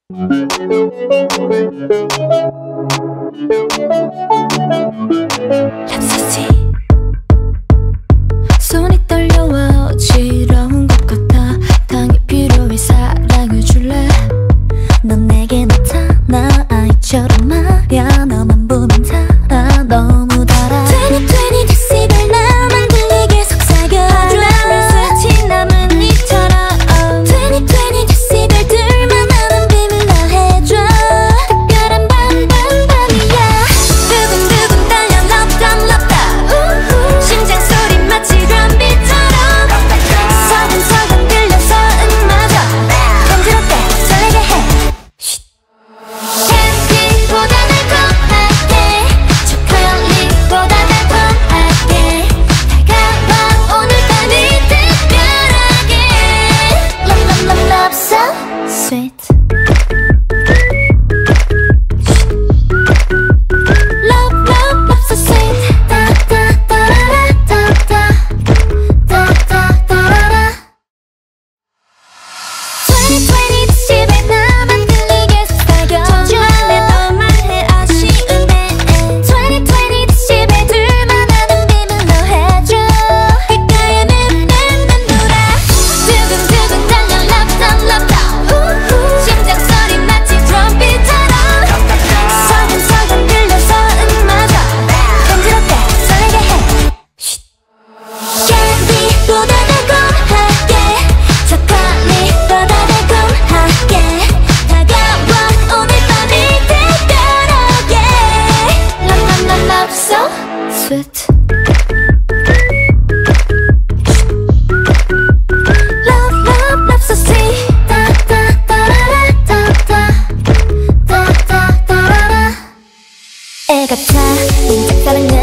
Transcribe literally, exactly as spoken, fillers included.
손이 떨려와 어지러운 것 같아. 당이 필요해 사랑을 줄래. 넌 내게 나타나 아이처럼 말야. 너만 보면 달아 너무 달아. 이십, 이십 데시벨 나만 들리게 속삭여줘. 스위치 남은 이처럼 이십, 이십 데시벨들만 아는 비밀로 해줘. 특별한 밤, 밤, 밤이야. 두근두근 달려 love down, love down. 심장 소리 마치 드럼빗처럼 서근서근 들려서 음마저 간지럽게 설레게 해. 캔디보다 달콤하게 초콜릿보다 달콤하게 다가와 오늘 밤이 특별하게. Love love love love so sweet. Love love love so sweet. Da da da da da da da da da. 이십, 이십 데시벨 나만 들리게 속삭여. 전주안에 너만 해 아쉬운데. 이십, 이십 데시벨들만 아는 비밀로 해줘. 귓가에 맴맴맴 돌아. 두근두근 달려 love down, love down. 심장 소리 마치 드럼빗처럼 서근서근 들려서 음마저 간지럽게 설레게 해. 캔디보다 달콤하게 초콜릿보다 달콤하게 다가와 오늘 밤이 특별하게. Love love love love so sweet. Love love love so sweet. Da da da da da da da da da da. 애 같아 인적 사랑은